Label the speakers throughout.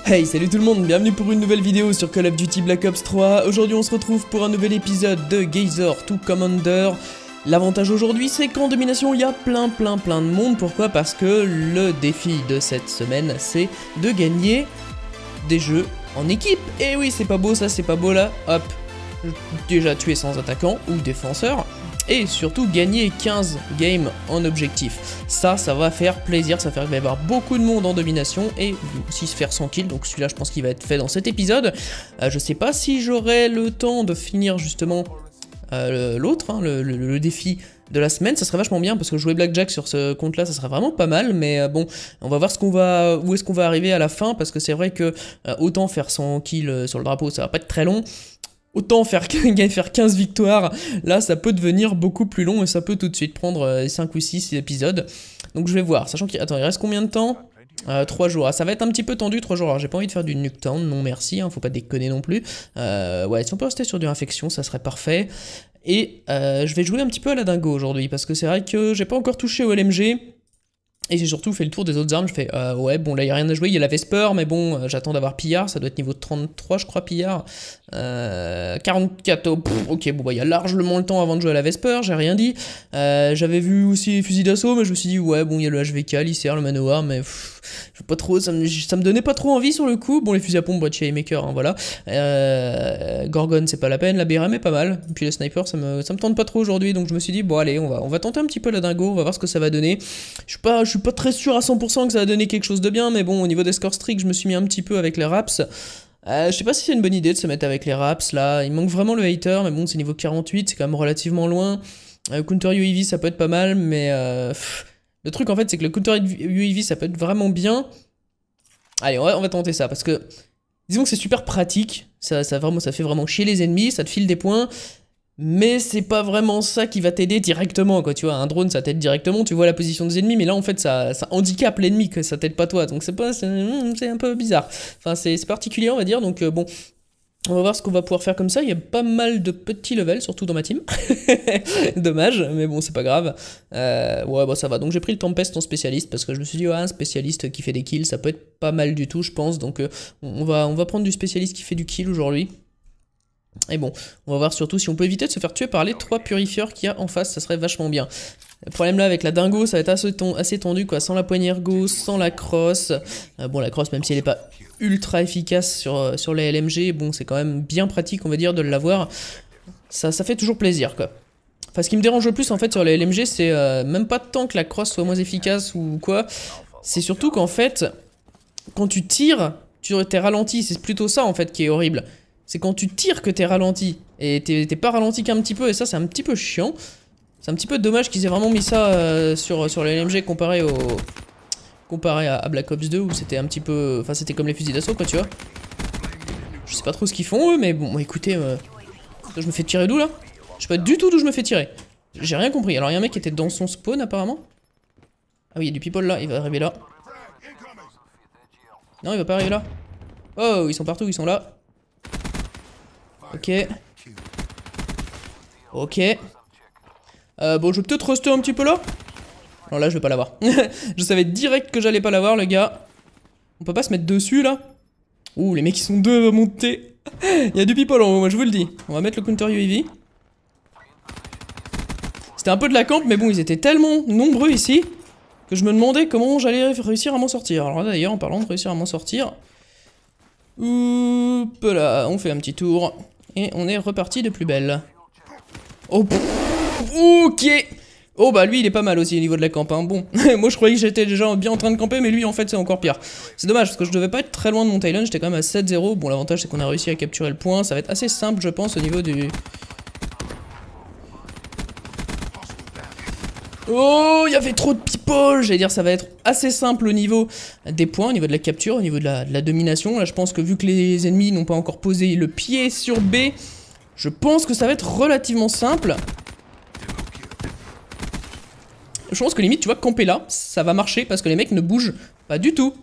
Speaker 1: Hey, salut tout le monde, bienvenue pour une nouvelle vidéo sur Call of Duty Black Ops 3. Aujourd'hui on se retrouve pour un nouvel épisode de Geyser to Commander. L'avantage aujourd'hui c'est qu'en domination il y a plein de monde. Pourquoi? Parce que le défi de cette semaine c'est de gagner des jeux en équipe. Et oui, c'est pas beau ça, c'est pas beau là. Hop, déjà tuer sans attaquant ou défenseur. Et surtout gagner 15 games en objectif. Ça va faire plaisir, ça va faire qu'il va y avoir beaucoup de monde en domination et aussi se faire 100 kills. Donc celui-là je pense qu'il va être fait dans cet épisode. Je sais pas si j'aurai le temps de finir justement l'autre, hein, le défi de la semaine. Ça serait vachement bien parce que jouer Blackjack sur ce compte là ça serait vraiment pas mal. Mais bon, on va voir où est-ce qu'on va arriver à la fin. Parce que c'est vrai que autant faire 100 kills sur le drapeau ça va pas être très long. Autant faire 15 victoires, là ça peut devenir beaucoup plus long et ça peut tout de suite prendre 5 ou 6 épisodes. Donc je vais voir, sachant qu'il reste combien de temps 3 jours, ça va être un petit peu tendu 3 jours, alors j'ai pas envie de faire du Nuketown, non merci, hein, faut pas déconner non plus. Ouais, si on peut rester sur du infection ça serait parfait. Et je vais jouer un petit peu à la dingo aujourd'hui, parce que c'est vrai que j'ai pas encore touché au LMG. Et j'ai surtout fait le tour des autres armes, je fais ouais bon là il n'y a rien à jouer, il y a la Vesper mais bon j'attends d'avoir Pillard, ça doit être niveau 33 je crois Pillard. 44, oh, ok bon bah il y a largement le temps avant de jouer à la Vesper, j'ai rien dit. J'avais vu aussi les fusils d'assaut mais je me suis dit ouais bon il y a le HVK, l'ICR, le Manoir mais je veux pas trop, ça me donnait pas trop envie sur le coup. Bon les fusils à pompe, bah, chez Maker hein, voilà. Gorgon c'est pas la peine, la BRM est pas mal. Puis le sniper ça me tente pas trop aujourd'hui donc je me suis dit bon allez on va tenter un petit peu la dingo, on va voir ce que ça va donner. Je suis pas très sûr à 100% que ça va donner quelque chose de bien, mais bon, au niveau des score streaks, je me suis mis un petit peu avec les raps. Je sais pas si c'est une bonne idée de se mettre avec les raps, là. Il manque vraiment le hater, mais bon, c'est niveau 48, c'est quand même relativement loin. Counter UAV, ça peut être pas mal, mais... le truc, en fait, c'est que le counter UAV, ça peut être vraiment bien. Allez, on va tenter ça, parce que... Disons que c'est super pratique, ça fait vraiment chier les ennemis, ça te file des points... Mais c'est pas vraiment ça qui va t'aider directement, quoi, tu vois, un drone ça t'aide directement, tu vois la position des ennemis, mais là en fait ça handicape l'ennemi, que ça t'aide pas toi, donc c'est un peu bizarre, enfin c'est particulier on va dire, donc bon, on va voir ce qu'on va pouvoir faire comme ça, il y a pas mal de petits levels, surtout dans ma team, dommage, mais bon c'est pas grave, ouais bah ça va, donc j'ai pris le Tempest en spécialiste, parce que je me suis dit, ouais, un spécialiste qui fait des kills, ça peut être pas mal du tout je pense, donc on va prendre du spécialiste qui fait du kill aujourd'hui. Et bon, on va voir surtout si on peut éviter de se faire tuer par les 3 purifieurs qu'il y a en face, ça serait vachement bien. Le problème là avec la dingo, ça va être assez tendu quoi, sans la poignée ergo, sans la crosse. Bon la crosse même si elle est pas ultra efficace sur les LMG, bon c'est quand même bien pratique on va dire de l'avoir. Ça fait toujours plaisir quoi. Enfin ce qui me dérange le plus en fait sur les LMG c'est même pas tant que la crosse soit moins efficace ou quoi. C'est surtout qu'en fait, quand tu tires, t'es ralenti, c'est plutôt ça en fait qui est horrible. C'est quand tu tires que t'es ralenti, et t'es pas ralenti qu'un petit peu, et ça c'est un petit peu chiant. C'est un petit peu dommage qu'ils aient vraiment mis ça sur les LMG comparé à Black Ops 2 où c'était un petit peu... Enfin c'était comme les fusils d'assaut quoi tu vois. Je sais pas trop ce qu'ils font eux, mais bon écoutez, je me fais tirer d'où là? Je sais pas du tout d'où je me fais tirer. J'ai rien compris, alors il y a un mec qui était dans son spawn apparemment. Ah oui il y a du people là, il va arriver là. Non il va pas arriver là. Oh ils sont partout, ils sont là. Ok. Ok. Bon, je vais peut-être rester un petit peu là. Non, là, je vais pas l'avoir. Je savais direct que j'allais pas l'avoir, le gars. On peut pas se mettre dessus, là. Ouh, les mecs, ils sont deux à monter. Il y a du people en haut, moi, je vous le dis. On va mettre le counter UAV. C'était un peu de la camp, mais bon, ils étaient tellement nombreux ici que je me demandais comment j'allais réussir à m'en sortir. Alors là, d'ailleurs, en parlant de réussir à m'en sortir... Oup là, on fait un petit tour. Et on est reparti de plus belle. Oh, ok. Oh bah lui il est pas mal aussi au niveau de la camp hein. Bon, moi je croyais que j'étais déjà bien en train de camper, mais lui en fait c'est encore pire. C'est dommage parce que je devais pas être très loin de mon Thailand, j'étais quand même à 7-0. Bon l'avantage c'est qu'on a réussi à capturer le point, ça va être assez simple je pense au niveau du... Oh, il y avait trop de people. J'allais dire ça va être assez simple au niveau des points, au niveau de la capture, au niveau de la domination. Là je pense que vu que les ennemis n'ont pas encore posé le pied sur B, je pense que ça va être relativement simple. Je pense que limite tu vois camper là, ça va marcher parce que les mecs ne bougent pas du tout.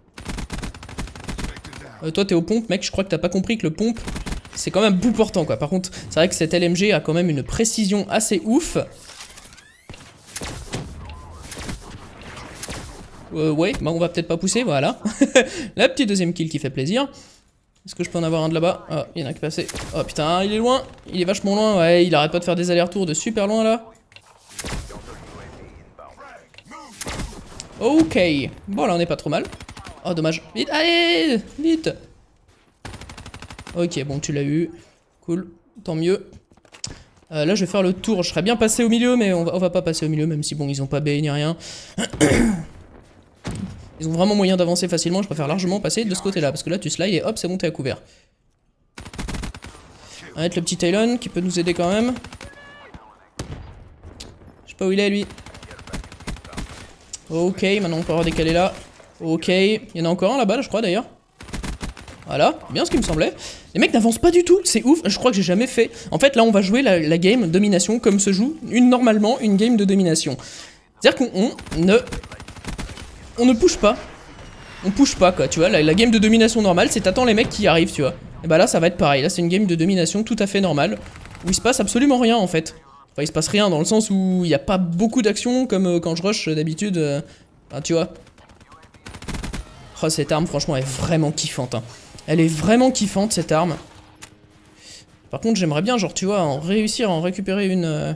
Speaker 1: Toi t'es au pompe mec, je crois que t'as pas compris que le pompe c'est quand même bout portant quoi. Par contre c'est vrai que cette LMG a quand même une précision assez ouf. Ouais, bah on va peut-être pas pousser, voilà. La petite deuxième kill qui fait plaisir. Est-ce que je peux en avoir un de là-bas? Ah, il y en a qui est passé. Oh putain, il est loin. Il est vachement loin, ouais, il arrête pas de faire des allers-retours de super loin là. Ok. Bon là on est pas trop mal. Oh dommage. Vite, allez, vite. Ok, bon tu l'as eu. Cool, tant mieux. Là je vais faire le tour. Je serais bien passé au milieu, mais on va pas passer au milieu, même si bon ils ont pas B ni rien. Ils ont vraiment moyen d'avancer facilement. Je préfère largement passer de ce côté-là, parce que là tu slides et hop c'est bon, t'es à couvert. On va mettre le petit Talon qui peut nous aider quand même. Je sais pas où il est lui. Ok, maintenant on peut avoir décalé là. Ok, il y en a encore un là-bas, je crois d'ailleurs. Voilà, bien ce qui me semblait. Les mecs n'avancent pas du tout, c'est ouf, je crois que j'ai jamais fait. En fait là on va jouer la game domination comme se joue normalement une game de domination. C'est-à-dire qu'on ne push pas. On push pas quoi, tu vois, la game de domination normale c'est t'attends les mecs qui arrivent, tu vois. Et bah là ça va être pareil, là c'est une game de domination tout à fait normale. Où il se passe absolument rien en fait. Enfin il se passe rien dans le sens où il n'y a pas beaucoup d'action comme quand je rush d'habitude. Enfin tu vois. Oh cette arme franchement elle est vraiment kiffante hein. Elle est vraiment kiffante cette arme. Par contre j'aimerais bien genre tu vois réussir à en récupérer une...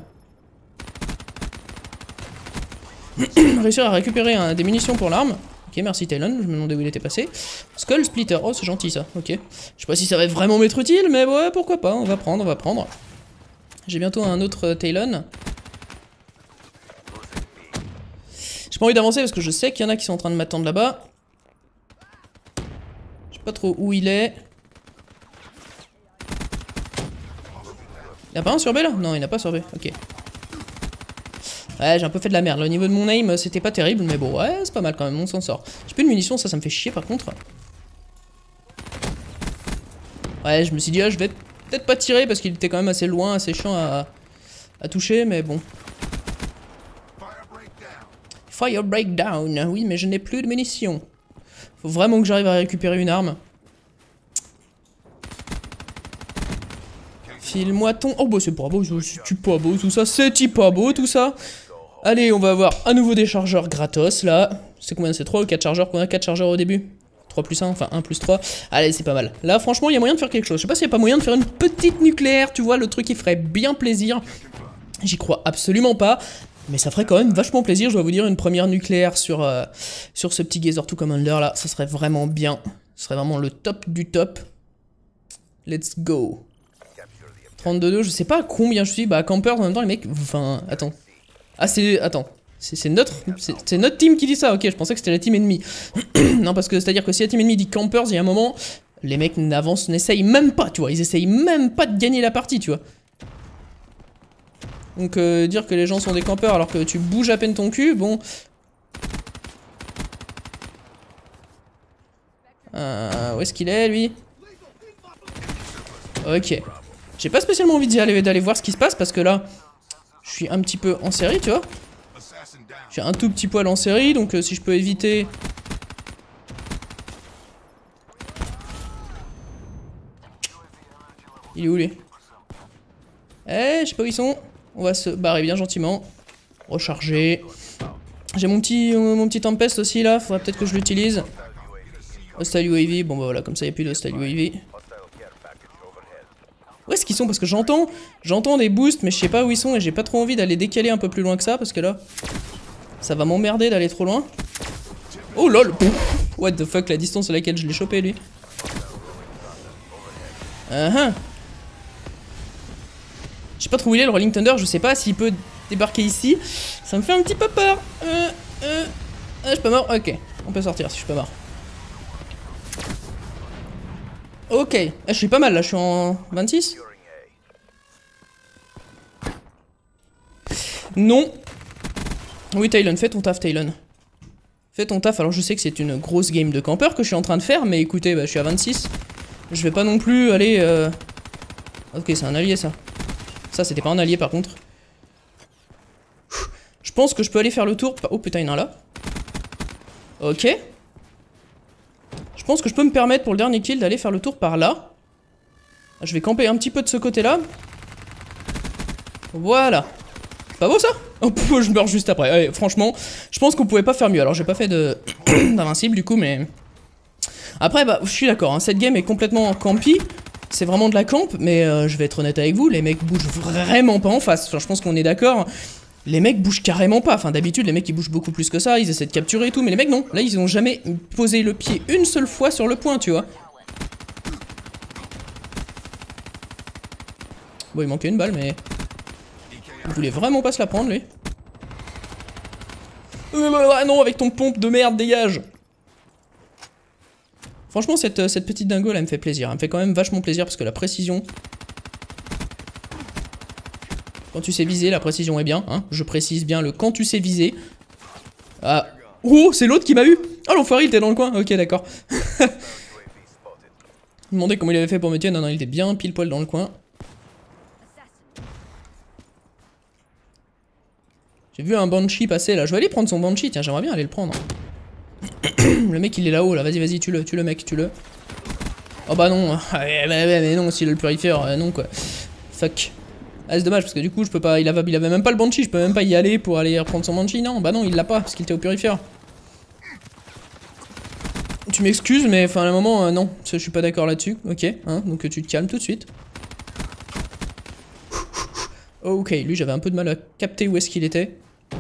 Speaker 1: réussir à récupérer des munitions pour l'arme. Ok merci Talon, je me demandais où il était passé. Skull Splitter, oh c'est gentil ça, ok. Je sais pas si ça va vraiment m'être utile mais ouais pourquoi pas, on va prendre, on va prendre. J'ai bientôt un autre Talon. J'ai pas envie d'avancer parce que je sais qu'il y en a qui sont en train de m'attendre là-bas. Je sais pas trop où il est. Il y a pas un sur B là? Non, il n'y en a pas sur B, ok. Ouais, j'ai un peu fait de la merde. Là, au niveau de mon aim, c'était pas terrible, mais bon, ouais, c'est pas mal quand même, on s'en sort. J'ai plus de munitions, ça me fait chier par contre. Ouais, je me suis dit, ah, je vais peut-être pas tirer parce qu'il était quand même assez loin, assez chiant à toucher, mais bon. Fire breakdown, oui, mais je n'ai plus de munitions. Faut vraiment que j'arrive à récupérer une arme. File-moi ton... Oh bah c'est pas beau, c'est pas beau tout ça, c'est pas beau tout ça. Allez, on va avoir à nouveau des chargeurs gratos là. C'est combien? C'est 3 ou 4 chargeurs qu'on a? 4 chargeurs au début. 3 plus 1, enfin 1 plus 3. Allez, c'est pas mal. Là, franchement, il y a moyen de faire quelque chose. Je sais pas s'il n'y a pas moyen de faire une petite nucléaire, tu vois, le truc qui ferait bien plaisir. J'y crois absolument pas. Mais ça ferait quand même vachement plaisir, je dois vous dire, une première nucléaire sur ce petit Geyser 2 Commander là. Ça serait vraiment bien. Ce serait vraiment le top du top. Let's go. 32-2, je sais pas à combien je suis. Bah, Campers en même temps, les mecs. Enfin, attends. Ah, c'est. Attends. C'est notre team qui dit ça, ok, je pensais que c'était la team ennemie. Non, parce que c'est-à-dire que si la team ennemie dit Campers, il y a un moment, les mecs n'avancent, n'essayent même pas, tu vois. Ils essayent même pas de gagner la partie, tu vois. Donc, dire que les gens sont des campeurs alors que tu bouges à peine ton cul, bon. Où est-ce qu'il est, lui? Ok. J'ai pas spécialement envie d'aller voir ce qui se passe parce que là, je suis un petit peu en série, tu vois. Je suis un tout petit poil en série, donc si je peux éviter... Il est où, lui? Eh, je sais pas où ils sont. On va se barrer bien gentiment. Recharger. J'ai mon petit Tempest aussi, là. Faudra peut-être que je l'utilise. Hostile UAV. Bon, bah voilà, comme ça, il n'y a plus de Hostile UAV. Où est-ce qu'ils sont? Parce que j'entends des boosts, mais je sais pas où ils sont et j'ai pas trop envie d'aller décaler un peu plus loin que ça parce que là, ça va m'emmerder d'aller trop loin. Oh lol! What the fuck, la distance à laquelle je l'ai chopé lui. Je sais pas trop où il est le Rolling Thunder, je sais pas s'il peut débarquer ici. Ça me fait un petit peu peur. Je suis pas mort? Ok, on peut sortir si je suis pas mort. Ok, je suis pas mal là, je suis en 26. Non. Oui Talon, fais ton taf Talon. Fais ton taf, alors je sais que c'est une grosse game de campeur que je suis en train de faire, mais écoutez, bah, je suis à 26. Je vais pas non plus aller... Ok, c'est un allié ça. Ça, c'était pas un allié par contre. Je pense que je peux aller faire le tour... Oh putain, il y en a un là. Ok. Je pense que je peux me permettre pour le dernier kill d'aller faire le tour par là. Je vais camper un petit peu de ce côté-là. Voilà. Pas beau ça? Oh, je meurs juste après. Allez, franchement, je pense qu'on pouvait pas faire mieux. Alors, j'ai pas fait de d'invincible du coup, mais... Après, bah, je suis d'accord, hein, cette game est complètement campy. C'est vraiment de la camp, mais je vais être honnête avec vous, les mecs bougent vraiment pas en face. Enfin, je pense qu'on est d'accord. Les mecs bougent carrément pas. Enfin, d'habitude, les mecs ils bougent beaucoup plus que ça, ils essaient de capturer et tout, mais les mecs non. Là, ils ont jamais posé le pied une seule fois sur le point, tu vois. Bon, il manquait une balle, mais... Il voulait vraiment pas se la prendre, lui. Ah non, avec ton pompe de merde, dégage. Franchement, cette petite dingo, là, elle me fait plaisir. Elle me fait quand même vachement plaisir, parce que la précision... Quand tu sais viser, la précision est bien, hein. Je précise bien le quand tu sais viser. Ah. Oh, c'est l'autre qui m'a eu. Oh, l'enfoiré, il était dans le coin. Ok, d'accord. Je me demandais comment il avait fait pour me tuer. Non, non, il était bien pile poil dans le coin. J'ai vu un Banshee passer là. Je vais aller prendre son Banshee. Tiens, j'aimerais bien aller le prendre. Le mec, il est là-haut là. Vas-y, vas-y, tue-le, mec, tue-le. Oh bah non. Mais non, s'il a le purifieur, non quoi. Fuck. Ah, c'est dommage parce que du coup, je peux pas. Il avait même pas le Banshee. Je peux même pas y aller pour aller reprendre son Banshee. Non, bah non, il l'a pas parce qu'il était au purifieur. Tu m'excuses, mais enfin à un moment, non. Je suis pas d'accord là-dessus. Ok, hein, donc tu te calmes tout de suite. Ok, lui, j'avais un peu de mal à capter où est-ce qu'il était.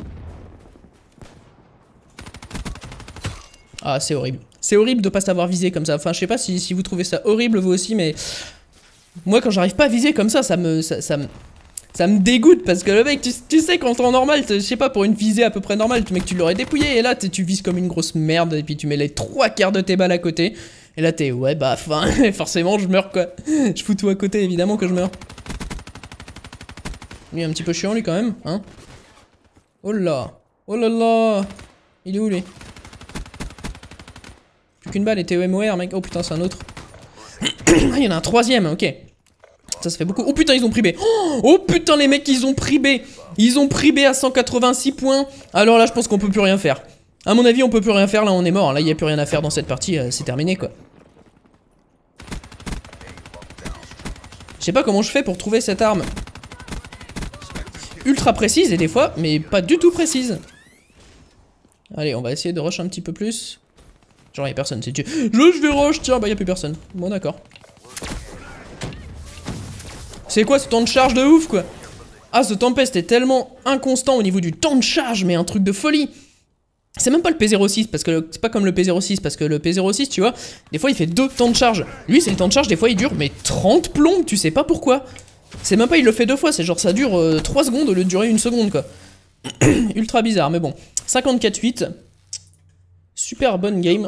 Speaker 1: Ah, c'est horrible. C'est horrible de pas savoir viser comme ça. Enfin, je sais pas si vous trouvez ça horrible vous aussi, mais... Moi, quand j'arrive pas à viser comme ça me dégoûte parce que le mec, tu sais qu'en temps normal, je sais pas, pour une visée à peu près normale, mec, tu l'aurais dépouillé et là, tu vises comme une grosse merde et puis tu mets les 3/4 de tes balles à côté. Et là, t'es, ouais, bah, enfin, forcément, je meurs quoi. Je fous tout à côté, évidemment que je meurs. Lui, un petit peu chiant, lui, quand même, hein. Oh là. Oh là là. Il est où, lui? Plus qu'une balle et TOMOR, mec. Oh putain, c'est un autre. Ah, il y en a un troisième, ok. Ça fait beaucoup. Oh putain, ils ont pris B. Oh putain, les mecs, ils ont pris B. Ils ont pris B à 186 points. Alors là, je pense qu'on peut plus rien faire. À mon avis, on peut plus rien faire. Là, on est mort. Là, il n'y a plus rien à faire dans cette partie. C'est terminé, quoi. Je sais pas comment je fais pour trouver cette arme. Ultra précise et des fois, mais pas du tout précise. Allez, on va essayer de rush un petit peu plus. Genre, y'a personne, c'est tu. Je vais rush, tiens, bah y'a plus personne. Bon, d'accord. C'est quoi ce temps de charge de ouf, quoi? Ah, ce Tempest est tellement inconstant au niveau du temps de charge, mais un truc de folie. C'est même pas le P06, parce que c'est pas comme le P06, parce que le P06, tu vois, des fois il fait 2 temps de charge. Lui, c'est le temps de charge, des fois il dure, mais 30 plombes, tu sais pas pourquoi. C'est même pas, il le fait 2 fois, c'est genre ça dure 3 secondes au lieu de durer 1 seconde, quoi. Ultra bizarre, mais bon. 54-8. Super bonne game.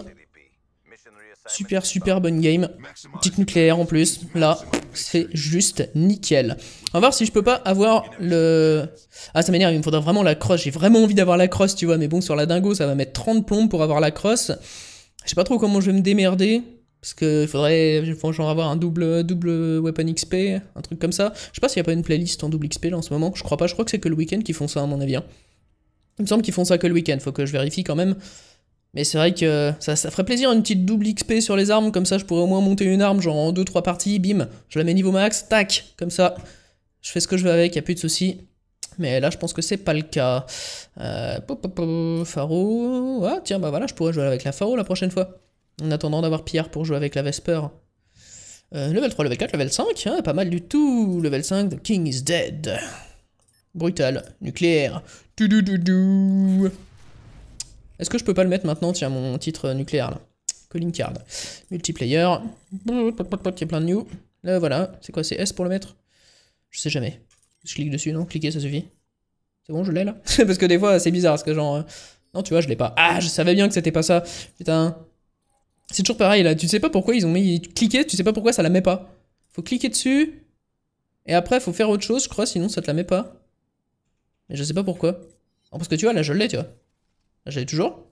Speaker 1: Super bonne game. Petite nucléaire en plus. Là, c'est juste nickel. On va voir si je peux pas avoir le... Ah, ça m'énerve, il me faudra vraiment la crosse. J'ai vraiment envie d'avoir la crosse, tu vois. Mais bon, sur la dingo, ça va mettre 30 plombes pour avoir la crosse. Je sais pas trop comment je vais me démerder. Parce que faudrait genre avoir un double weapon XP, un truc comme ça. Je sais pas s'il y a pas une playlist en double XP là en ce moment. Je crois pas, je crois que c'est que le week-end qui font ça à mon avis. Hein. Il me semble qu'ils font ça que le week-end, faut que je vérifie quand même. Mais c'est vrai que ça ferait plaisir une petite double XP sur les armes, comme ça je pourrais au moins monter une arme, genre en 2-3 parties, bim, je la mets niveau max, tac, comme ça, je fais ce que je veux avec, y'a plus de soucis. Mais là je pense que c'est pas le cas. Pharo, ah tiens bah voilà, je pourrais jouer avec la Pharo la prochaine fois. En attendant d'avoir Pierre pour jouer avec la Vesper. Level 3, level 4, level 5, hein, pas mal du tout. Level 5, The King is dead. Brutal, nucléaire. Est-ce que je peux pas le mettre maintenant, tiens, mon titre nucléaire là. Calling card. Multiplayer. Il y a plein de new. Là, voilà. C'est quoi, c'est S pour le mettre? Je sais jamais. Je clique dessus, non? Cliquer, ça suffit. C'est bon, je l'ai là? Parce que des fois, c'est bizarre, parce que genre... Non, tu vois, je l'ai pas. Ah, je savais bien que c'était pas ça. Putain. C'est toujours pareil là. Tu sais pas pourquoi ils ont mis... Cliquer, tu sais pas pourquoi ça la met pas. Faut cliquer dessus. Et après, faut faire autre chose, je crois, sinon ça te la met pas. Mais je sais pas pourquoi. Non, parce que tu vois, là, je l'ai, tu vois. Là, je l'ai toujours.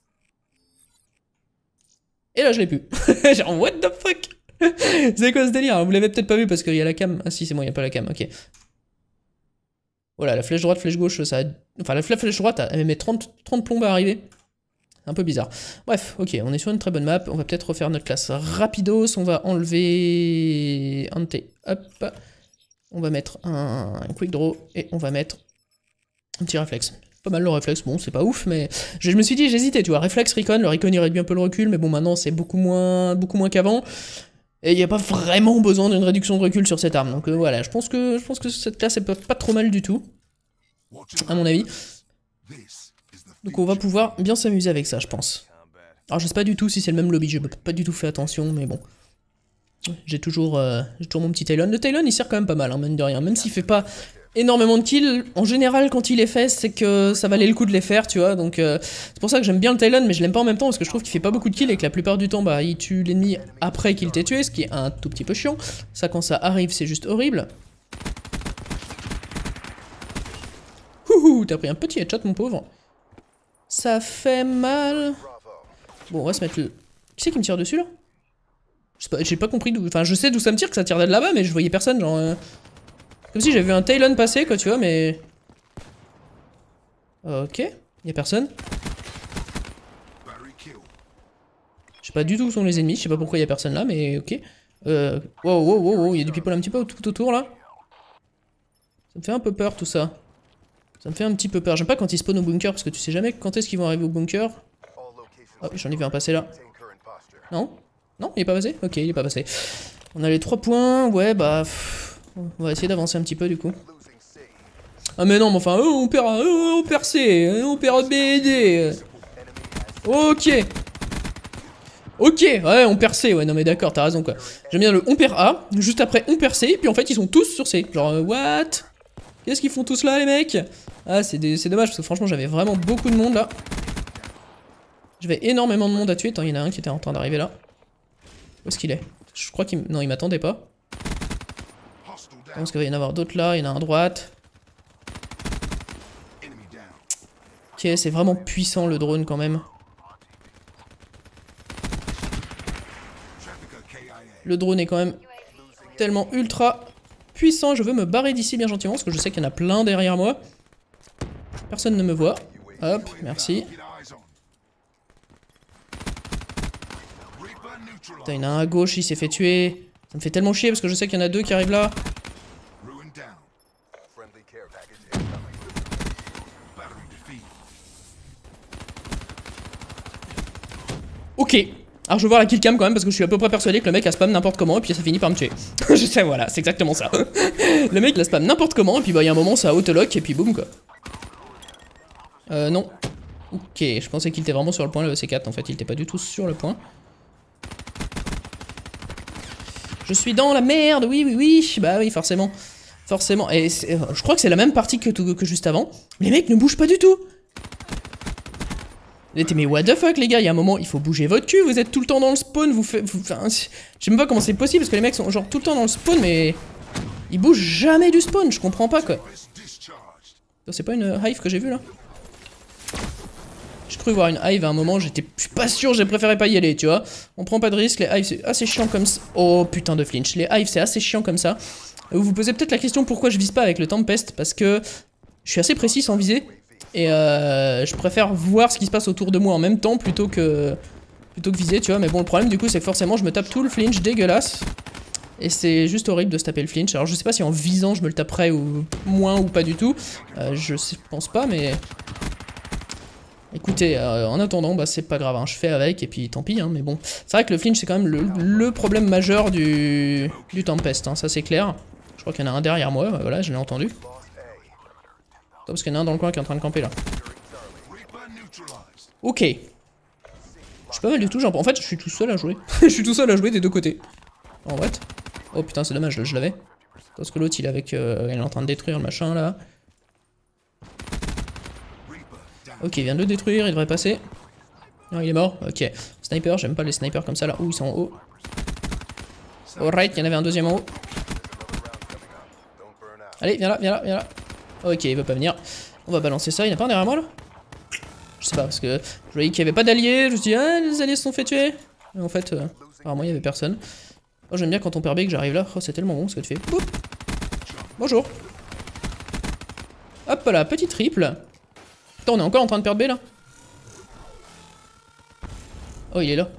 Speaker 1: Et là, je l'ai plus. Genre, what the fuck? C'est quoi ce délire? Vous l'avez peut-être pas vu parce qu'il y a la cam. Ah si, c'est moi, il n'y a pas la cam, ok. Voilà, la flèche droite, flèche gauche, ça... Enfin, la flèche droite, elle met 30 plombes à arriver. Un peu bizarre. Bref, ok, on est sur une très bonne map. On va peut-être refaire notre classe rapidos. On va enlever... Ante, hop. On va mettre un quick draw et on va mettre Un petit réflexe. Pas mal le réflexe, bon c'est pas ouf, mais je me suis dit, j'hésitais, tu vois, réflexe, recon, le recon il réduit un peu le recul, mais bon maintenant c'est beaucoup moins qu'avant. Et il n'y a pas vraiment besoin d'une réduction de recul sur cette arme, donc voilà, je pense que cette classe est pas trop mal du tout, à mon avis. Donc on va pouvoir bien s'amuser avec ça, je pense. Alors je sais pas du tout si c'est le même lobby, je n'ai pas du tout fait attention, mais bon. J'ai toujours mon petit Talon. Le Talon il sert quand même pas mal, hein, mine de rien, même s'il fait pas énormément de kills. En général quand il les fait, c'est que ça valait le coup de les faire, tu vois, donc c'est pour ça que j'aime bien le Talon, mais je l'aime pas en même temps, parce que je trouve qu'il fait pas beaucoup de kills, et que la plupart du temps, bah, il tue l'ennemi après qu'il t'ait tué, ce qui est un tout petit peu chiant. Ça, quand ça arrive, c'est juste horrible. Ouhou, t'as pris un petit headshot, mon pauvre. Ça fait mal. Bon, on va se mettre le... Qui c'est qui me tire dessus, là? J'ai pas compris d'où... Enfin, je sais d'où ça me tire, que ça tire de là-bas, mais je voyais personne, genre... Comme si j'avais vu un Talon passer, quoi, tu vois, mais... Ok, y'a personne. Je sais pas du tout où sont les ennemis, je sais pas pourquoi y'a personne là, mais ok. Wow, y'a du people un petit peu tout autour, là. Ça me fait un peu peur, tout ça. Ça me fait un petit peu peur. J'aime pas quand ils spawnent au bunker, parce que tu sais jamais quand est-ce qu'ils vont arriver au bunker. Oh, j'en ai vu un passer là. Non? Non, il est pas passé? Ok, il est pas passé. On a les 3 points, ouais, bah... On va essayer d'avancer un petit peu, du coup. Ah mais non, mais enfin, on perd C, on perd B et D. Ok. Ok, ouais, on perd C, ouais, non mais d'accord, t'as raison, quoi. J'aime bien le on perd A, juste après on perd C, puis en fait, ils sont tous sur C. Genre, what? Qu'est-ce qu'ils font tous là, les mecs? Ah, c'est dommage, parce que franchement, j'avais vraiment beaucoup de monde, là. J'avais énormément de monde à tuer. Attends, il y en a un qui était en train d'arriver là. Où est-ce qu'il est? Je crois qu'il... Non, il m'attendait pas. Je pense qu'il va y en avoir d'autres là, il y en a un à droite. Ok, c'est vraiment puissant le drone quand même. Le drone est quand même tellement ultra puissant. Je veux me barrer d'ici bien gentiment parce que je sais qu'il y en a plein derrière moi. Personne ne me voit. Hop, merci. Putain, il y en a un à gauche, il s'est fait tuer. Ça me fait tellement chier parce que je sais qu'il y en a 2 qui arrivent là. Ok. Alors je veux voir la killcam quand même parce que je suis à peu près persuadé que le mec a spam n'importe comment et puis ça finit par me tuer. Je sais, voilà, c'est exactement ça. Le mec la spam n'importe comment et puis bah il y a un moment ça autolock et puis boum quoi. Non. Ok, je pensais qu'il était vraiment sur le point le C4, en fait il était pas du tout sur le point. Je suis dans la merde, oui, bah oui forcément. Forcément, et je crois que c'est la même partie que juste avant. Les mecs ne bougent pas du tout. Mais what the fuck les gars, il y a un moment il faut bouger votre cul, vous êtes tout le temps dans le spawn, enfin, je sais même pas comment c'est possible parce que les mecs sont genre tout le temps dans le spawn mais ils bougent jamais du spawn, je comprends pas quoi. C'est pas une hive que j'ai vue là? J'ai cru voir une hive à un moment, je suis pas sûr, j'ai préféré pas y aller, tu vois. On prend pas de risque, les hives c'est assez chiant comme ça. Oh putain de flinch, les hives c'est assez chiant comme ça. Vous vous posez peut-être la question pourquoi je vise pas avec le Tempest, parce que je suis assez précis sans viser. Et je préfère voir ce qui se passe autour de moi en même temps plutôt que viser, tu vois. Mais bon, le problème du coup, c'est que forcément, je me tape tout le flinch dégueulasse. Et c'est juste horrible de se taper le flinch. Alors, je sais pas si en visant, je me le taperais ou moins ou pas du tout. Je pense pas, mais... Écoutez, en attendant, bah c'est pas grave, hein, je fais avec et puis tant pis, hein, mais bon. C'est vrai que le flinch, c'est quand même le problème majeur du Tempest, hein, ça c'est clair. Je crois qu'il y en a un derrière moi, voilà, je l'ai entendu. Parce qu'il y en a un dans le coin qui est en train de camper là. Ok. Je suis pas mal du tout, genre, en fait je suis tout seul à jouer. Je suis tout seul à jouer des deux côtés. En what? Oh putain c'est dommage, je l'avais. Parce que l'autre il est avec... il est en train de détruire le machin là. Ok, il vient de le détruire, il devrait passer. Non il est mort, ok. Sniper, j'aime pas les snipers comme ça là. Ouh ils sont en haut. Alright, il y en avait un deuxième en haut. Allez, viens là. Ok, il veut pas venir. On va balancer ça. Il n'y en a pas un derrière moi là? Je sais pas, parce que je voyais qu'il n'y avait pas d'alliés. Je me suis dit, ah, les alliés se sont fait tuer. Mais en fait, apparemment, il n'y avait personne. Oh, j'aime bien quand on perd B que j'arrive là. Oh, c'est tellement bon ce que tu fais. Boop. Bonjour. Hop là, petit triple. Attends, on est encore en train de perdre B là? Oh, il est là.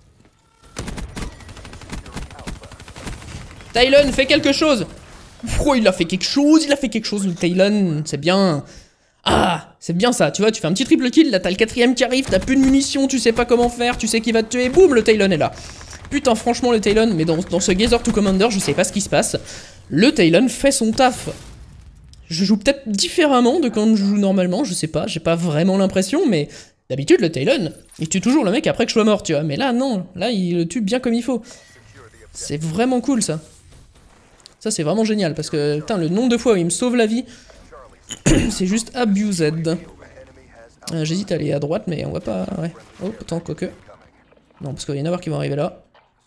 Speaker 1: Talon, fais quelque chose! Oh, il a fait quelque chose, le Talon, c'est bien. Ah, c'est bien ça, tu vois, tu fais un petit triple kill, là t'as le 4ème qui arrive, t'as plus de munitions, tu sais pas comment faire, tu sais qu'il va te tuer, boum, le Talon est là. Putain, franchement, le Talon, mais dans ce Gazer to Commander, je sais pas ce qui se passe. Le Talon fait son taf. Je joue peut-être différemment de quand je joue normalement, je sais pas, j'ai pas vraiment l'impression, mais d'habitude, le Talon, il tue toujours le mec après que je sois mort, tu vois. Mais là, non, là, il le tue bien comme il faut. C'est vraiment cool, ça. Ça, c'est vraiment génial, parce que, putain, le nombre de fois où il me sauve la vie, c'est juste abused. J'hésite à aller à droite, mais on va pas... Ouais. Oh, attends, quoique. Non, parce qu'il va y en avoir qui vont arriver là.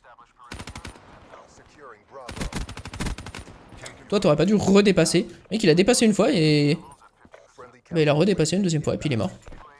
Speaker 1: Toi, t'aurais pas dû redépasser. Le mec, il a dépassé une fois et... Bah, il a redépassé une deuxième fois et puis il est mort.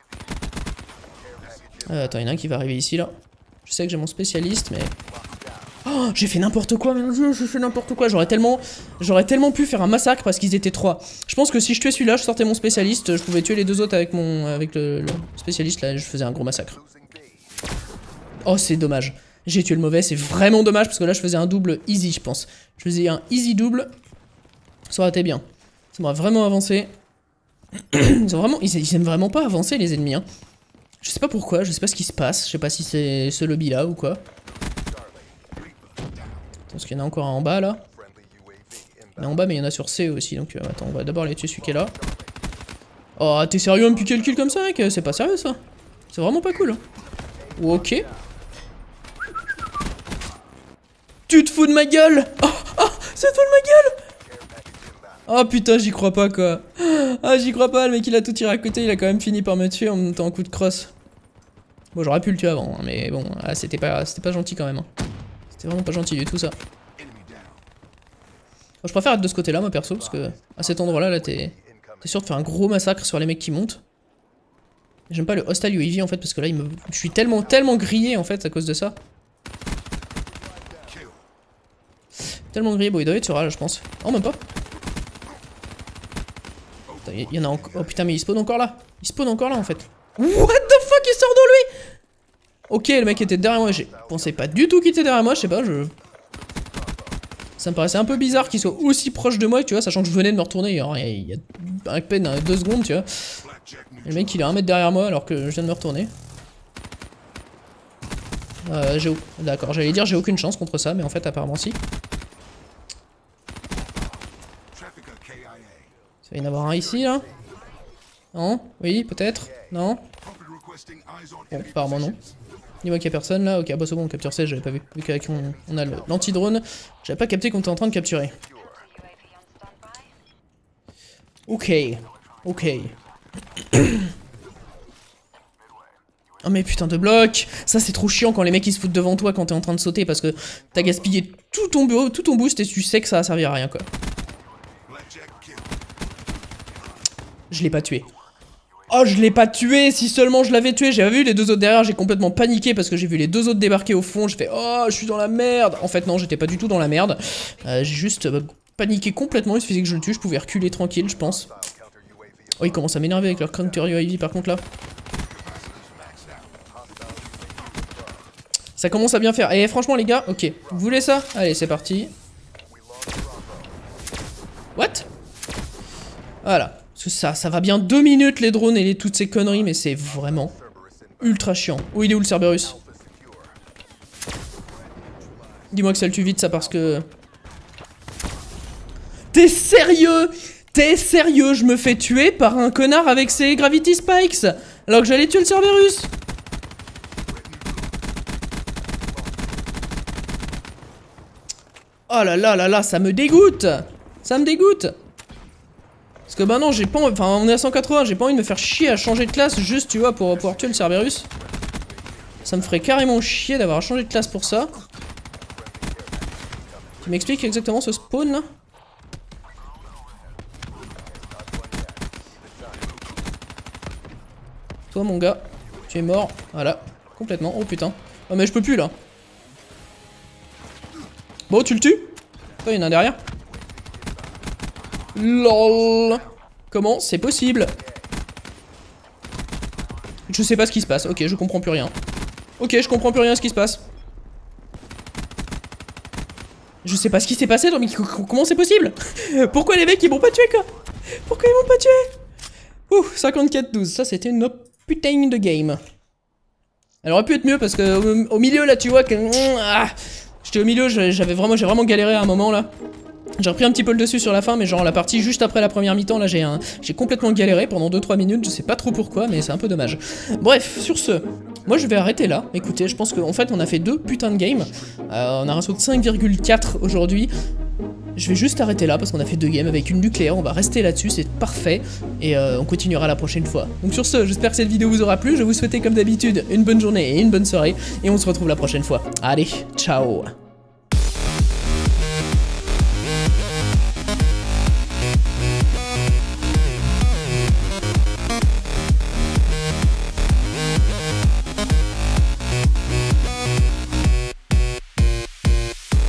Speaker 1: Attends, il y en a un qui va arriver ici, là. Je sais que j'ai mon spécialiste, mais... Oh, j'ai fait n'importe quoi, mais j'ai fait n'importe quoi. J'aurais tellement pu faire un massacre parce qu'ils étaient 3. Je pense que si je tuais celui-là, je sortais mon spécialiste, je pouvais tuer les 2 autres avec le spécialiste, là, je faisais un gros massacre. Oh, c'est dommage. J'ai tué le mauvais, c'est vraiment dommage parce que là, je faisais un double easy, je pense. Je faisais un easy double. Ça aurait été bien. Ça m'aurait vraiment avancé. Ils aiment vraiment pas avancer, les ennemis, hein. Je sais pas pourquoi, je sais pas ce qui se passe. Je sais pas si c'est ce lobby-là ou quoi. Parce qu'il y en a encore un en bas là. Il y en a en bas mais il y en a sur C aussi donc attends on va d'abord aller tuer celui qui est là. Oh t'es sérieux à me piquer le kill comme ça mec? C'est pas sérieux ça. C'est vraiment pas cool. Ok. Tu te fous de ma gueule? Oh, oh ça te fout de ma gueule? Oh putain j'y crois pas quoi. Ah j'y crois pas, le mec il a tout tiré à côté, il a quand même fini par me tuer en montant en coup de crosse. Bon j'aurais pu le tuer avant hein, mais bon ah, c'était pas gentil quand même hein. C'est vraiment pas gentil du tout ça. Je préfère être de ce côté là moi perso parce que à cet endroit là t'es sûr de faire un gros massacre sur les mecs qui montent. J'aime pas le hostile UAV en fait parce que là je suis tellement grillé en fait à cause de ça. Tellement grillé, bon il doit être sur A là je pense. Oh même pas. Il y en a encore. Oh putain mais il spawn encore là. Il spawn encore là en fait. What the fuck il sort de lui? Ok, le mec était derrière moi, je pensais pas du tout qu'il était derrière moi, je sais pas, ça me paraissait un peu bizarre qu'il soit aussi proche de moi, tu vois, sachant que je venais de me retourner il y a à peine 2 secondes, tu vois. Et le mec il est 1 mètre derrière moi alors que je viens de me retourner. D'accord, j'allais dire j'ai aucune chance contre ça, mais en fait apparemment si. Ça va y en avoir un ici là. Non? Oui, peut-être? Non? Bon, apparemment non. Dis-moi qu'il y a personne là, ok, bah c'est bon, on capture 16, j'avais pas vu. Vu qu'avec on a l'anti-drone, j'avais pas capté qu'on était en train de capturer. Ok, ok. Oh mais putain de bloc. Ça c'est trop chiant quand les mecs ils se foutent devant toi quand t'es en train de sauter parce que t'as gaspillé tout ton boost et tu sais que ça va servir à rien quoi. Je l'ai pas tué. Oh je l'ai pas tué, si seulement je l'avais tué. J'avais vu les 2 autres derrière, j'ai complètement paniqué parce que j'ai vu les 2 autres débarquer au fond. J'ai fait oh je suis dans la merde. En fait non j'étais pas du tout dans la merde. J'ai juste paniqué complètement, il suffisait que je le tue, je pouvais reculer tranquille je pense. Oh ils commencent à m'énerver avec leur counter UAV par contre là. Ça commence à bien faire. Et franchement les gars, ok. Vous voulez ça? Allez c'est parti. What? Voilà. Parce que ça va bien 2 minutes les drones et toutes ces conneries, mais c'est vraiment ultra chiant. Oh, il est où le Cerberus? Dis-moi que ça le tue vite ça parce que... T'es sérieux? T'es sérieux? Je me fais tuer par un connard avec ses Gravity Spikes alors que j'allais tuer le Cerberus. Oh là là là là, ça me dégoûte. Ça me dégoûte. Parce que bah non, j'ai pas envie, enfin on est à 180, j'ai pas envie de me faire chier à changer de classe juste tu vois pour pouvoir tuer le Cerberus. Ça me ferait carrément chier d'avoir à changer de classe pour ça. Tu m'expliques exactement ce spawn là? Toi mon gars, tu es mort, voilà, complètement, oh putain. Oh mais je peux plus là. Bon tu le tues? Oh, il y en a un derrière. LOL. Comment c'est possible? Je sais pas ce qui se passe. Ok, je comprends plus rien. Ok, je comprends plus rien ce qui se passe. Je sais pas ce qui s'est passé, mais comment c'est possible? Pourquoi les mecs ils m'ont pas tué quoi? Pourquoi ils m'ont pas tué? Ouh, 54-12, ça c'était une putain de game. Elle aurait pu être mieux parce que au milieu là, tu vois que... j'étais au milieu, j'ai vraiment galéré à un moment là. J'ai repris un petit peu le dessus sur la fin, mais genre la partie juste après la première mi-temps, là j'ai complètement galéré pendant 2-3 minutes, je sais pas trop pourquoi, mais c'est un peu dommage. Bref, sur ce, moi je vais arrêter là. Écoutez, je pense qu'en fait on a fait 2 putains de games. On a un ratio de 5,4 aujourd'hui. Je vais juste arrêter là parce qu'on a fait 2 games avec une nucléaire, on va rester là-dessus, c'est parfait. Et on continuera la prochaine fois. Donc sur ce, j'espère que cette vidéo vous aura plu, je vais vous souhaiter comme d'habitude une bonne journée et une bonne soirée. Et on se retrouve la prochaine fois. Allez, ciao!